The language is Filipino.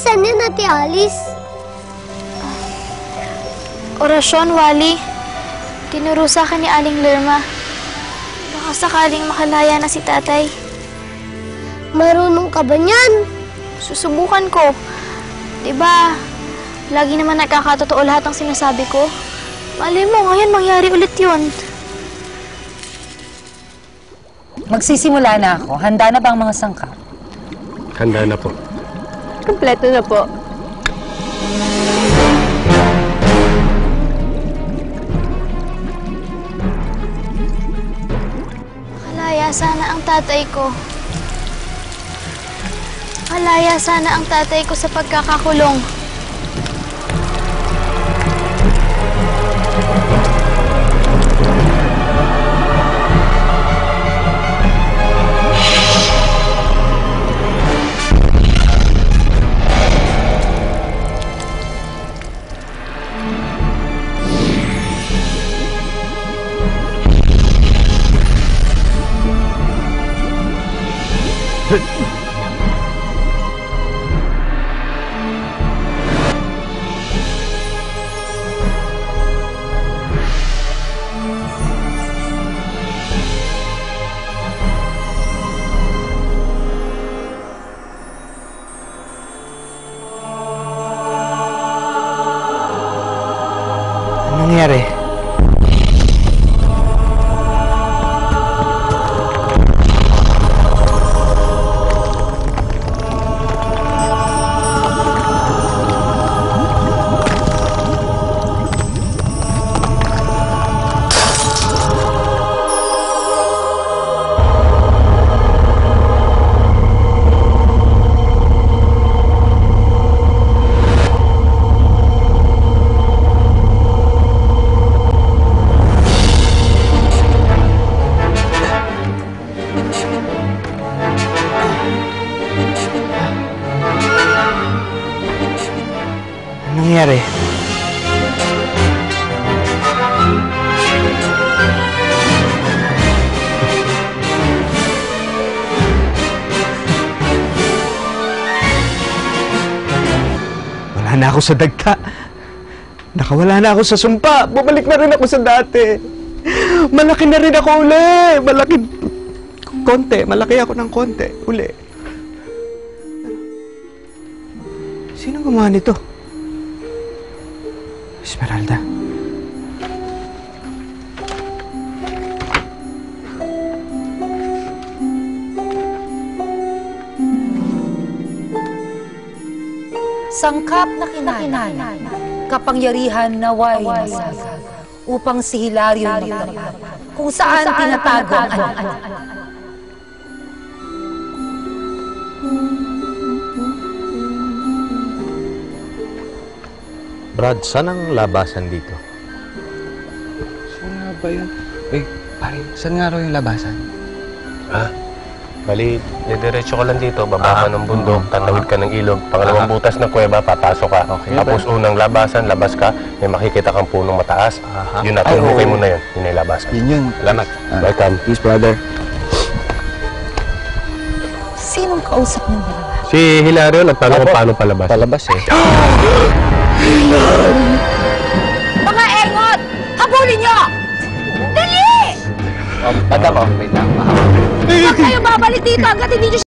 Saan yan, Ate Alice? Orasyon, Wally. Tinuro sa akin ni Aling Lerma. Baka sakaling makalaya na si tatay. Marunong ka ba niyan? Susubukan ko. Diba, lagi naman nagkakatotoo lahat ng sinasabi ko. Malay mo, ngayon mangyari ulit yun. Magsisimula na ako. Handa na ba ang mga sangkap? Handa na po. Kompleto na po. Malaya sana ang tatay ko. Malaya sana ang tatay ko sa pagkakakulong. Ano nangyari? Ano nangyari? Wala na ako sa dagta. Nakawala na ako sa sumpa. Bumalik na rin ako sa dati. Malaki na rin ako uli. Malaki. Konti. Malaki ako ng konti. Uli. Sino gumawa nito? Esmeralda. Sangkap na kinana, kapangyarihan na way masagad, upang si Hilario magtagpo kung saan tinatago ang anak. Brad, saan ang labasan dito? Saan nga ba yun? Eh, pare, saan nga raw yung labasan? Bali, didiretso ka lang dito, baba ka ng bundok, tatawid ka ng ilog, pangalawang butas ng kuweba, papasok ka. Okay. Tapos unang labasan, labas ka, may makikita kang punong mataas. Yun na, tumukay mo na yun. Yun ay labasan. Yun yun. Salamat. Welcome. Peace, brother. Sinong kausap ng dalawa? Si Hilario, nagtanong kung paano palabas. Palabas eh. Mga engot! Habulin niyo! Dali! Madam, wait lang. Huwag kayo babalik dito hanggat hindi niyo